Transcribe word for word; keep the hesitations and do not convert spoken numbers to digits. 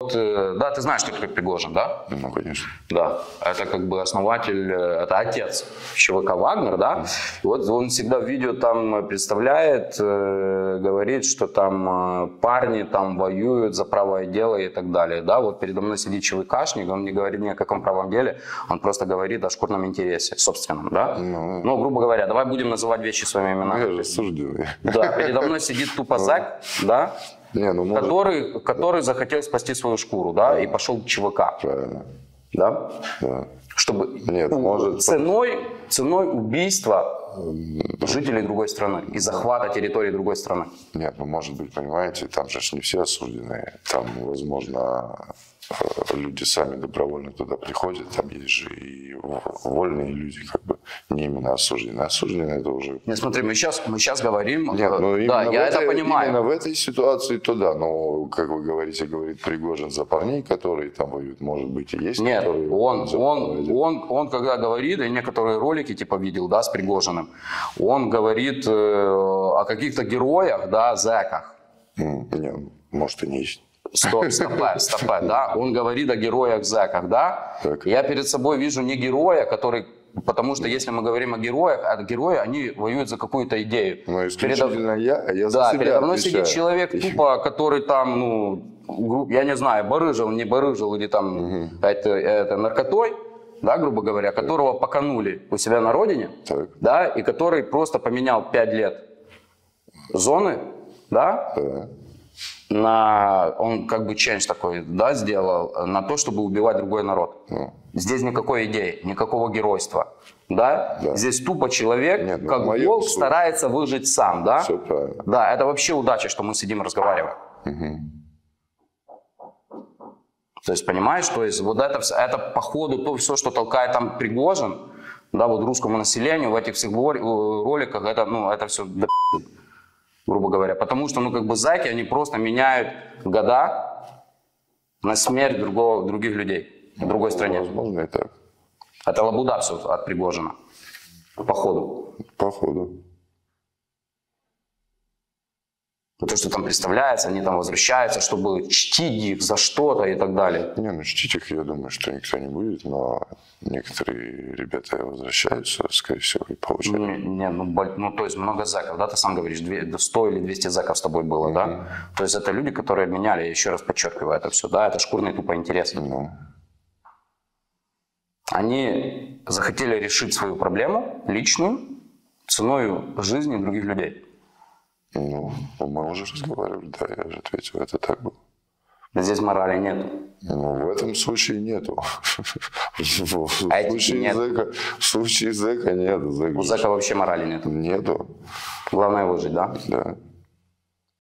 Да, ты знаешь, что такое Пригожин, да? Ну, конечно. Да, это как бы основатель, это отец ЧВК «Вагнер», да? И вот он всегда в видео там представляет, э, говорит, что там э, парни там воюют за правое дело и так далее, да? Вот передо мной сидит ЧВКшник, он не говорит ни о каком правом деле, он просто говорит о шкурном интересе собственном, да? Ну, ну грубо говоря, давай будем называть вещи своими именами. Я же осужденный. Да, передо мной сидит тупо зэк, да? Не, ну, может... который, который захотел спасти свою шкуру, да, да. И пошел к ЧВК. Правильно. Да? Да. Чтобы Нет, может... ценой, ценой убийства жителей другой страны и захвата территории другой страны. Нет, ну может быть, понимаете, там же не все осужденные. Там, возможно, люди сами добровольно туда приходят. Там есть же и вольные люди, как бы не именно осужденные. Осужденные это уже... Нет, смотри, мы сейчас, мы сейчас говорим... Нет, ну да, я этой, это понимаю. Именно в этой ситуации то да. Но, как вы говорите, говорит Пригожин за парней, которые там воюют, может быть, и есть. Нет, которые... он, он, он, он, когда говорит, и некоторые ролики типа видел, да, с Пригожиным, он говорит э, о каких-то героях, да, зэках. Mm, нет, может и не есть. Стоп, стопэ, стопэ, да, он говорит о героях-зэках, да. Так. Я перед собой вижу не героя, который, потому что если мы говорим о героях, а герои, они воюют за какую-то идею. Но исключительно передо... я, я за да, себя передо мной отвечаю. сидит человек, тупо, который там, ну, я не знаю, барыжил, не барыжил, или там угу. это, это наркотой, да, грубо говоря, так. Которого поканули у себя на родине, так. Да, и который просто поменял пять лет зоны, да, да. На, он как бы change такой, да, сделал на то, чтобы убивать другой народ. Ну. Здесь никакой идеи, никакого геройства, да? Да. Здесь тупо человек, Нет, ну, как волк, суть. Старается выжить сам, да? Все правильно. Да, это вообще удача, что мы сидим и разговариваем. Угу. То есть, понимаешь, то есть вот это, это по ходу то все, что толкает там Пригожин, да, вот русскому населению в этих всех роликах, это, ну, это все до пи***, грубо говоря. Потому что, ну, как бы зэки, они просто меняют года на смерть другого, других людей в другой стране. Возможно, и так. Это лабуда все от Пригожина. По ходу. По ходу. То, что там представляется, они там возвращаются, чтобы чтить их за что-то и так далее. Не, ну чтить их, я думаю, что никто не будет, но некоторые ребята возвращаются, скорее всего, и получают. Не, не ну, ну, то есть много зэков, да, ты сам говоришь, сто или двести зэков с тобой было, mm-hmm. да? То есть это люди, которые обменяли, я еще раз подчеркиваю это все, да, это шкурный тупо интерес. Mm-hmm. Они захотели решить свою проблему личную ценой жизни других людей. Ну, мы уже разговаривали, да, я же ответил, это так было. Здесь морали нету. Ну, в этом случае нету. В а случае нет. зэка, в случае зэка нет. У зэка вообще морали нету. Нету. Главное выжить, да? Да.